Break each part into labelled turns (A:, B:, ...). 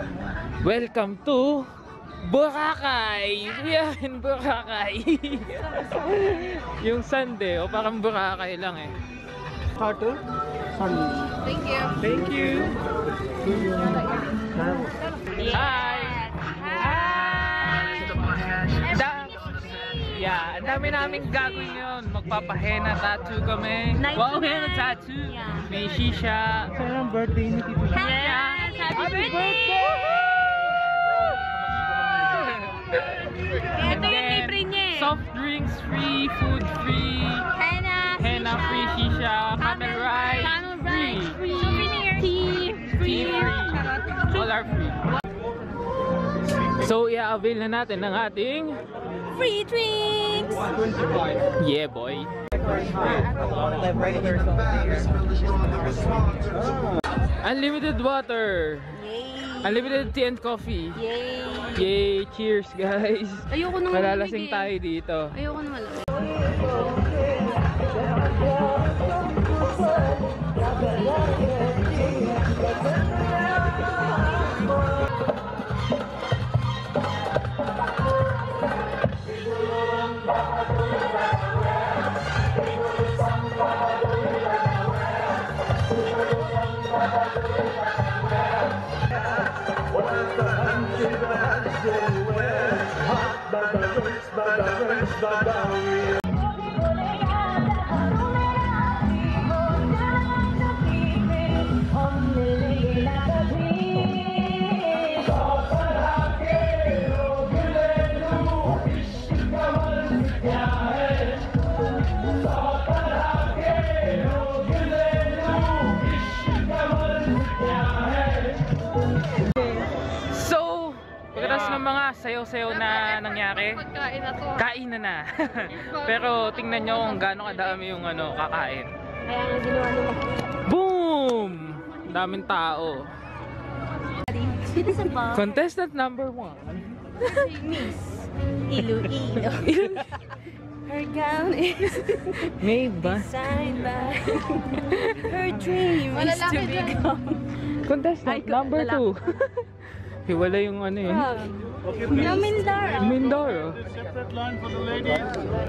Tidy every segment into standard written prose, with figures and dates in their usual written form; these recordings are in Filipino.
A: Welcome to Boracay! We are in Boracay! Yung Sunday, o parang Boracay lang eh.
B: Starter?
C: Thank you.
A: Thank you! Hi! Yeah, ang dami naming gagawin yun. Magpapahena tattoo kami. Wow, henna tattoo.
C: Yeah.
A: May shisha.
B: Kaya ang birthday ni Tito.
C: Yes! Happy birthday!
A: And
C: Ito yung
A: then,
C: libre niya eh.
A: soft drinks free, food free, henna free, shisha, camel ride free,
C: souvenir, tea
A: tea free. All are free. So, i-avail na natin ng ating
C: free drinks!
B: 125.
A: yeah boy. Unlimited water.
C: Yay!
A: Unlimited tea and coffee.
C: Yay!
A: Yay! Cheers guys!
C: Ayoko naman
A: Malalasing tayo dito.
C: Ayoko naman.
A: Pagkatapos ng mga sayaw-sayaw na nangyari,
C: Pagkain na to.
A: kain na. Pero tingnan nyo kung gaano kadami yung kakain.
C: Kaya nga ginawa naman.
A: Boom! Daming tao.
C: Sino sa ba?
A: Contestant number 1.
C: Miss Iloilo. Her gown is
A: May ba?
C: designed by her dream is to become.
A: Contestant number 2. Hiwala yung ano eh.
B: Okay, please.
C: Mindoro.
A: Mindoro.
B: Separate line for the ladies.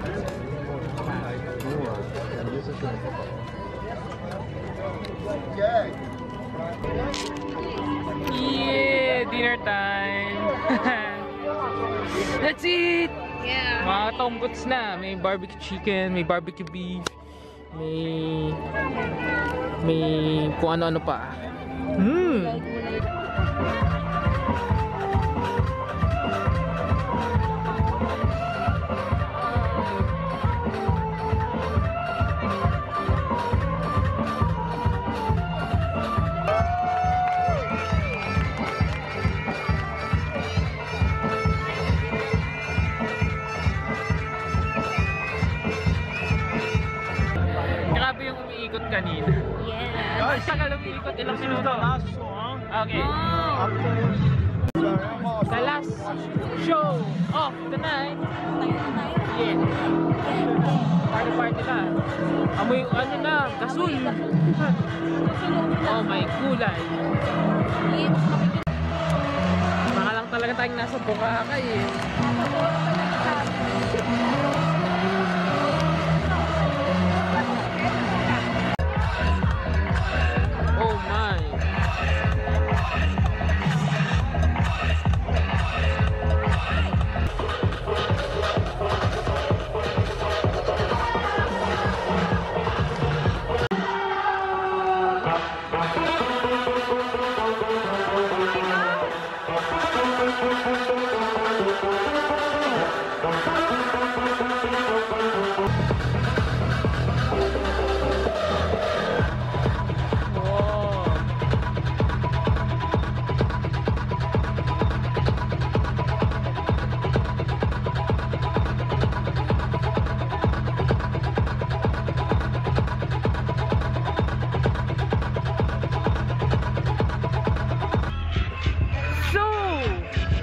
A: Yeah! Dinner time! That's it!
C: Yeah.
A: Mga tombots na. May barbecue chicken, may barbecue beef, may kung ano-ano pa. Grabe yung umiikot kanina.
C: Yeah.
A: Ang tagal umiikot, ilang minuto.
B: Last song.
A: Okay.
C: Oh.
A: The last show of the night. Yeah. Party na. Amoy ano na, gasol. Oh my kulay. Baka lang talaga tayong nasa Boracay eh. Oh my.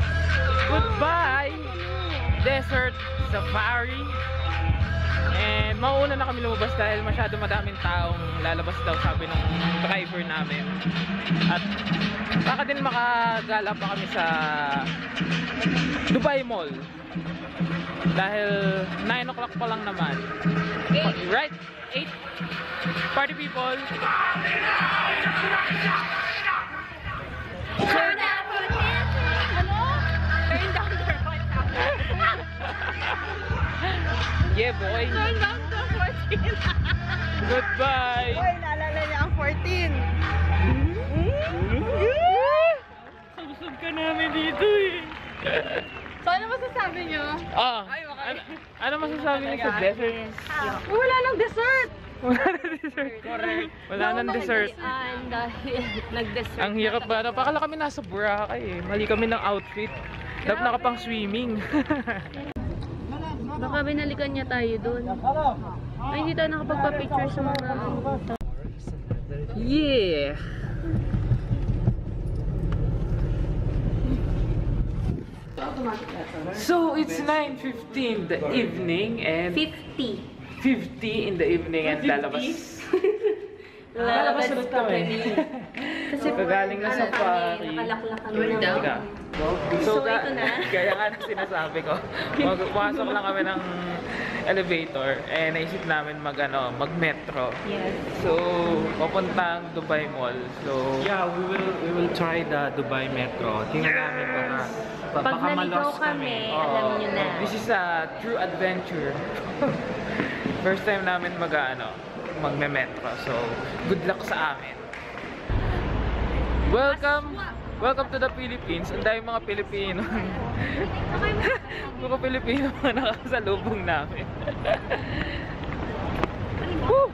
A: Desert Safari and mauna na kami lumabas dahil masyado madaming taong lalabas daw, sabi ng driver namin. At baka din makagala pa kami sa Dubai Mall. Dahil 9 o'clock pa lang naman. Right? 8? Party people!
C: Turn down for 10. Ano? Turn down for 10.
A: Yeah, boy!
C: Turn down to 14.
A: Goodbye!
C: Uy, naalala niya ang 14.
A: Busog ka namin dito eh.
C: So, ano masasabi niyo? Ay, okay.
A: Ano masasabi niyo sa dessert?
C: Wala nang dessert.
A: Wala na dessert.
C: Correct.
A: Wala nang dessert.
C: Dahil nag-dessert.
A: Ang hirap ba? Pakala kami nasa Boracay eh. Mali kami ng outfit. Dapat nakapang swimming.
C: Baka binalikan niya tayo doon. Ay, hindi tayo nakapagpa-picture sa mga...
A: Yeah! So it's 9:15 the evening and
C: 50.
A: 50 in the evening and lalabas. Lalabas ulit kami.
C: Kasi
A: Kagaling na sa Paris.
C: Nakalaklak kami na.
A: Teka.
C: So, ito na.
A: Kaya nga sinasabi ko, pumasok lang kami ng elevator and naisip namin mag-metro.
C: Yes.
A: So, papuntang Dubai Mall. So,
B: Yeah, we will try the Dubai Metro. Tingnan namin
C: Pag
B: baka
C: naligaw
B: malos
C: kami,
A: oh,
C: alam niyo na.
A: this is a true adventure. First time namin magme-metro. So, good luck sa amin. Welcome to the Philippines. Ang dami mga Pilipino. Mga Pilipino mga nakasalubong namin. Woo!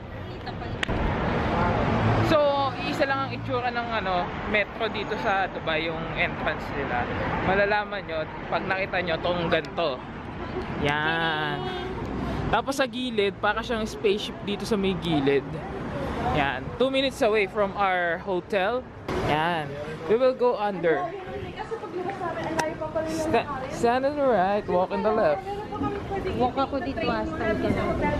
A: So, isa lang ang itsura ng metro dito sa Dubai, yung entrance nila. Malalaman nyo pag nakita nyo tong ganito. Yan. Tapos sa gilid, para siyang spaceship dito sa may gilid. Yan. 2 minutes away from our hotel. Yan. We will go under. Stand on the right, walk on the left.
C: Walk ako dito, stand ka na.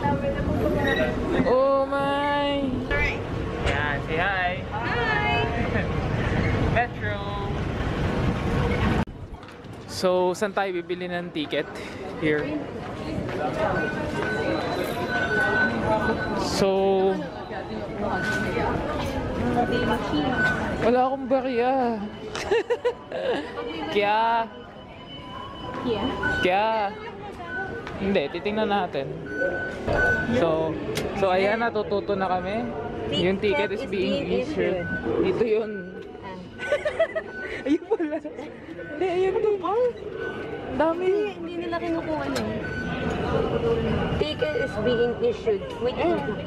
A: Oh my! Yan, say hi!
C: Hi!
A: Metro! So, saan tayo bibili ng ticket? Here. So, wala akong barya. Kaya, hindi, titingnan natin. So ayan, natututo na kami. Yung ticket is being issued. Dito yun. Ayun pala. Hindi, ayun din. Dami.
C: Hindi nila kinukuha niyo. Ticket is being issued. Wait.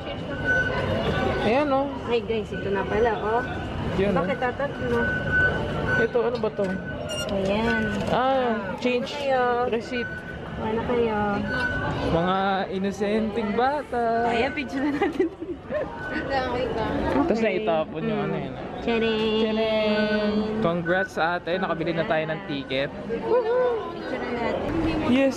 A: Ayan o.
C: Ay guys, ito na pala, oh.
A: Yun o.
C: Bakit tatatlo?
A: Ito, ano ba to?
C: Ayan.
A: Change.
C: Ano kayo?
A: Receipt.
C: Wala kayo.
A: Mga inosenteng bata.
C: Ayan, picture na natin.
A: Tapos na itapon yung ano yun.
C: Charing!
A: Tadam! Congrats sa ate, nakabili na tayo ng ticket.
C: Picture na natin.
A: Yes!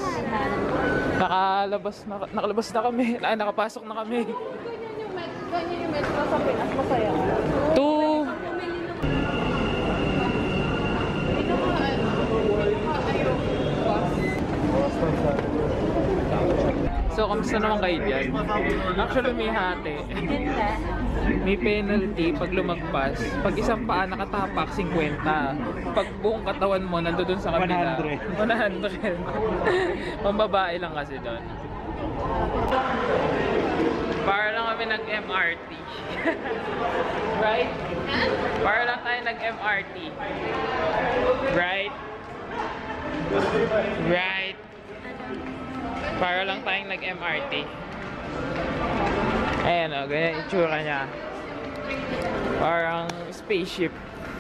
A: Nakalabas na kami. Ay, nakapasok na kami.
C: Ganyan yung metro sa Pinas, masaya.
A: 2. So, kamusta naman kayo dyan? Actually, may hati. May penalty pag lumagpas. Pag isang paa nakatapak, 50. Pag buong katawan mo, nandoon sa kabila. 100. Pambabae lang kasi doon. Para lang kami nag-MRT. Right? Para lang tayo nag-MRT. Right? Right? Para lang tayong nag-MRT. Ayan o, ganyan itsura niya. Parang spaceship.